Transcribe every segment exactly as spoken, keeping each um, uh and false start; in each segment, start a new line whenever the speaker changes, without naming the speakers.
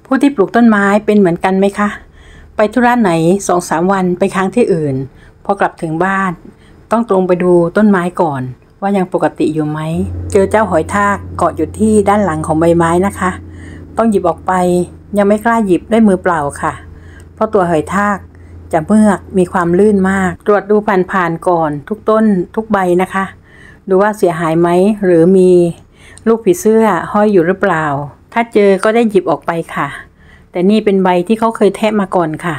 ผู้ที่ปลูกต้นไม้เป็นเหมือนกันไหมคะไปธุระไหน สองสาม วันไปค้างที่อื่นพอกลับถึงบ้านต้องตรงไปดูต้นไม้ก่อนว่ายังปกติอยู่ไหมเจอเจ้าหอยทากเกาะอยู่ที่ด้านหลังของใบไม้นะคะต้องหยิบออกไปยังไม่กล้าหยิบด้วยมือเปล่าค่ะเพราะตัวหอยทากจะเมือกมีความลื่นมากตรวจดูผ่านๆก่อนทุกต้นทุกใบนะคะดูว่าเสียหายไหมหรือมีลูกผีเสื้อห้อยอยู่หรือเปล่าถ้าเจอก็ได้หยิบออกไปค่ะแต่นี่เป็นใบที่เขาเคยแทะมาก่อนค่ะ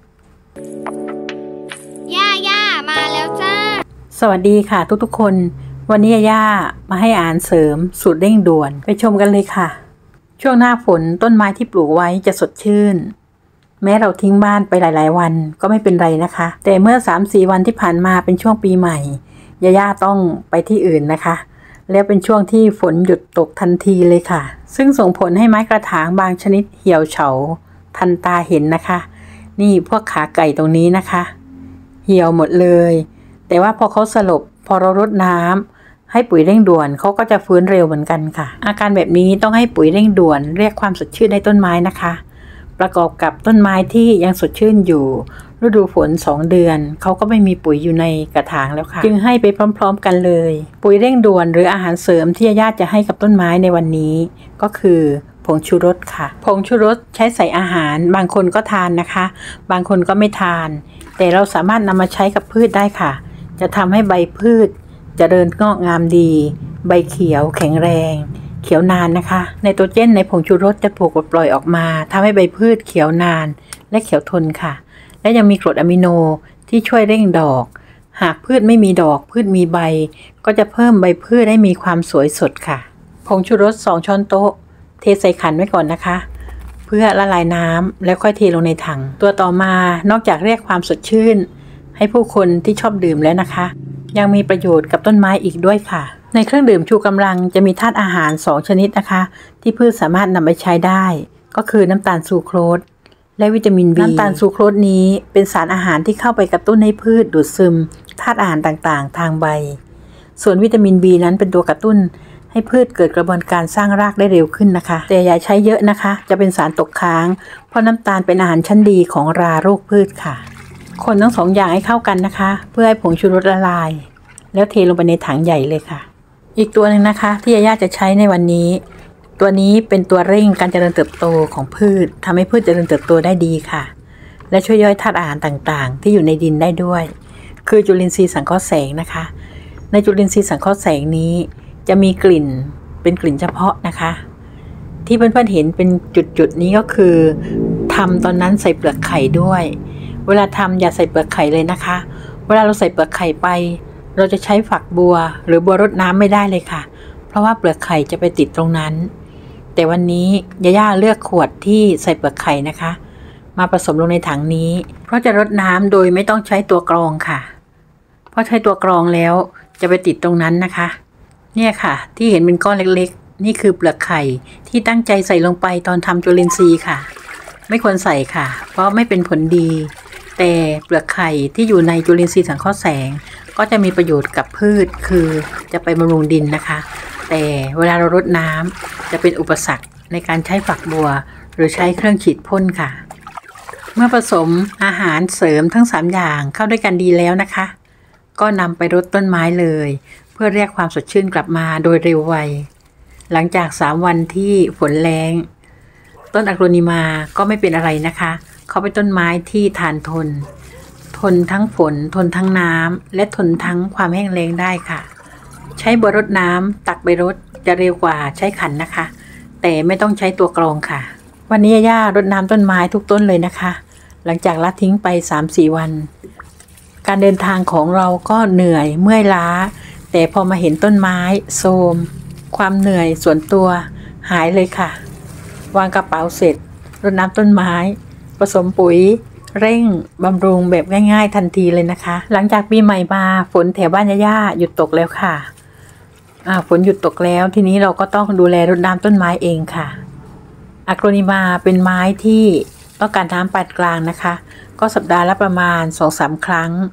ย่าย่ามาแล้วจ้า
สวัสดีค่ะทุกๆคนวันนี้ย่ามาให้อ่านเสริมสูตรเร่งด่วนไปชมกันเลยค่ะช่วงหน้าฝนต้นไม้ที่ปลูกไว้จะสดชื่นแม้เราทิ้งบ้านไปหลายๆวันก็ไม่เป็นไรนะคะแต่เมื่อ สามสี่ วันที่ผ่านมาเป็นช่วงปีใหม่ย่าต้องไปที่อื่นนะคะแล้วเป็นช่วงที่ฝนหยุดตกทันทีเลยค่ะซึ่งส่งผลให้ไม้กระถางบางชนิดเหี่ยวเฉาทันตาเห็นนะคะนี่พวกขาไก่ตรงนี้นะคะเหี่ยวหมดเลยแต่ว่าพอเขาสลบพอเรารดน้ำให้ปุ๋ยเร่งด่วนเขาก็จะฟื้นเร็วเหมือนกันค่ะอาการแบบนี้ต้องให้ปุ๋ยเร่งด่วนเรียกความสดชื่นในต้นไม้นะคะประกอบกับต้นไม้ที่ยังสดชื่นอยู่ฤดูฝนสองเดือนเขาก็ไม่มีปุ๋ยอยู่ในกระถางแล้วค่ะจึงให้ไปพร้อมๆกันเลยปุ๋ยเร่งด่วนหรืออาหารเสริมที่ญาติจะให้กับต้นไม้ในวันนี้ก็คือผงชูรสค่ะผงชูรสใช้ใส่อาหารบางคนก็ทานนะคะบางคนก็ไม่ทานแต่เราสามารถนำมาใช้กับพืชได้ค่ะจะทำให้ใบพืชเจริญงอกงามดีใบเขียวแข็งแรงเขียวนานนะคะไนโตรเจนในผงชูรสจะถูกปล่อยออกมาทำให้ใบพืชเขียวนานและเขียวทนค่ะและยังมีกรดอะมิโนที่ช่วยเร่งดอกหากพืชไม่มีดอกพืชมีใบก็จะเพิ่มใบพืชให้มีความสวยสดค่ะผงชูรสสองช้อนโต๊ะเทใส่ขันไว้ก่อนนะคะเพื่อละลายน้ำแล้วค่อยเทลงในถังตัวต่อมานอกจากเรียกความสดชื่นให้ผู้คนที่ชอบดื่มแล้วนะคะยังมีประโยชน์กับต้นไม้อีกด้วยค่ะในเครื่องดื่มชูกำลังจะมีธาตุอาหารสองชนิดนะคะที่พืชสามารถนำไปใช้ได้ก็คือน้ำตาลซูโครสและวิตามิน บี น้ำตาลซูโครสนี้เป็นสารอาหารที่เข้าไปกระตุ้นให้พืชดูดซึมธาตุอาหารต่างๆทางใบส่วนวิตามิน บี นั้นเป็นตัวกระตุ้นให้พืชเกิดกระบวนการสร้างรากได้เร็วขึ้นนะคะแต่อย่าใช้เยอะนะคะจะเป็นสารตกค้างเพราะน้ำตาลเป็นอาหารชั้นดีของราโรคพืชค่ะคนทั้งสองอย่างให้เข้ากันนะคะเพื่อให้ผงชูรสละลายแล้วเทลงไปในถังใหญ่เลยค่ะอีกตัวหนึ่งนะคะที่ย่าจะใช้ในวันนี้ตัวนี้เป็นตัวเร่งการเจริญเติบโตของพืชทำให้พืชเจริญเติบโตได้ดีค่ะและช่วยย่อยธาตุอาหารต่างๆที่อยู่ในดินได้ด้วยคือจุลินทรีย์สังเคราะห์แสงนะคะในจุลินทรีย์สังเคราะห์แสงนี้จะมีกลิ่นเป็นกลิ่นเฉพาะนะคะที่เพื่อนๆเห็นเป็นจุดๆนี้ก็คือทำตอนนั้นใส่เปลือกไข่ด้วยเวลาทำอย่าใส่เปลือกไข่เลยนะคะเวลาเราใส่เปลือกไข่ไปเราจะใช้ฝักบัวหรือบัวรดน้ำไม่ได้เลยค่ะเพราะว่าเปลือกไข่จะไปติดตรงนั้นแต่วันนี้ย่าเลือกขวดที่ใส่เปลือกไข่นะคะมาผสมลงในถังนี้เพราะจะรดน้ำโดยไม่ต้องใช้ตัวกรองค่ะเพราะใช้ตัวกรองแล้วจะไปติดตรงนั้นนะคะเนี่ยค่ะที่เห็นเป็นก้อนเล็กๆนี่คือเปลือกไข่ที่ตั้งใจใส่ลงไปตอนทำจุลินทรีย์ค่ะไม่ควรใส่ค่ะเพราะไม่เป็นผลดีแต่เปลือกไข่ที่อยู่ในจุลินทรีย์สังเคราะห์แสงก็จะมีประโยชน์กับพืชคือจะไปบำรุงดินนะคะแต่เวลาเรารดน้ำจะเป็นอุปสรรคในการใช้ฝักบัวหรือใช้เครื่องฉีดพ่นค่ะเมื่อผสมอาหารเสริมทั้งสามอย่างเข้าด้วยกันดีแล้วนะคะก็นำไปรดต้นไม้เลยเพื่อเรียกความสดชื่นกลับมาโดยเร็วไวหลังจากสามวันที่ฝนแล้งต้นอะโกรนิมาก็ไม่เป็นอะไรนะคะเขาเป็นต้นไม้ที่ทานทนทนทั้งฝนทนทั้งน้ำและทนทั้งความแห้งแล้งได้ค่ะใช้บัวรดน้ำตักไปรดจะเร็วกว่าใช้ขันนะคะแต่ไม่ต้องใช้ตัวกรองค่ะวันนี้ย่ารดน้ำต้นไม้ทุกต้นเลยนะคะหลังจากละทิ้งไป สามสี่ วันการเดินทางของเราก็เหนื่อยเมื่อยล้าแต่พอมาเห็นต้นไม้โทรมความเหนื่อยส่วนตัวหายเลยค่ะวางกระเป๋าเสร็จรดน้ำต้นไม้ผสมปุ๋ยเร่งบำรุงแบบง่ายๆทันทีเลยนะคะหลังจากปีใหม่มาฝนแถวบ้านย่าหยุดตกแล้วค่ะอ่าฝนหยุดตกแล้วทีนี้เราก็ต้องดูแลรดน้ำต้นไม้เองค่ะอะโกรนิมาเป็นไม้ที่ต้องการน้ำปานกลางนะคะก็สัปดาห์ละประมาณ สองถึงสาม ครั้ง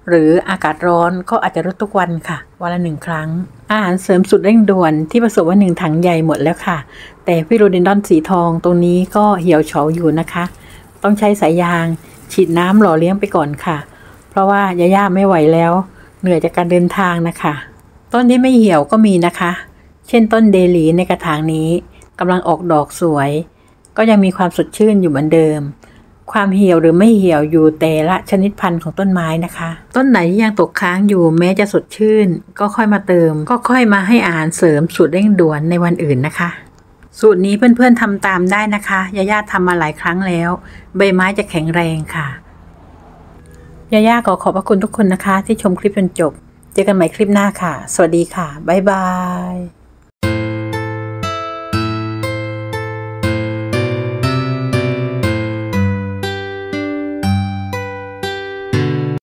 หรืออากาศร้อนก็อาจจะลดทุกวันค่ะวันละหนึ่งครั้งอาหารเสริมสุดเร่งด่วนที่ผสมไว้หนึ่งถังใหญ่หมดแล้วค่ะแต่ฟิโลเดนดอนสีทองตรงนี้ก็เหี่ยวเฉาอยู่นะคะต้องใช้สายยางฉีดน้ำหล่อเลี้ยงไปก่อนค่ะเพราะว่ายาย่าไม่ไหวแล้วเหนื่อยจากการเดินทางนะคะต้นที่ไม่เหี่ยวก็มีนะคะเช่นต้นเดลีในกระถางนี้กำลังออกดอกสวยก็ยังมีความสดชื่นอยู่เหมือนเดิมความเหี่ยวหรือไม่เหี่ยวอยู่แต่ละชนิดพันธุ์ของต้นไม้นะคะต้นไหนยังตกค้างอยู่แม้จะสดชื่นก็ค่อยมาเติมก็ค่อยมาให้อาหารเสริมสูตรเร่งด่วนในวันอื่นนะคะสูตรนี้เพื่อนๆทำตามได้นะคะยาย่าทำมาหลายครั้งแล้วใบไม้จะแข็งแรงค่ะยาย่าขอขอบพระคุณทุกคนนะคะที่ชมคลิปจนจบเจอกันใหม่คลิปหน้าค่ะสวัสดีค่ะบ๊ายบาย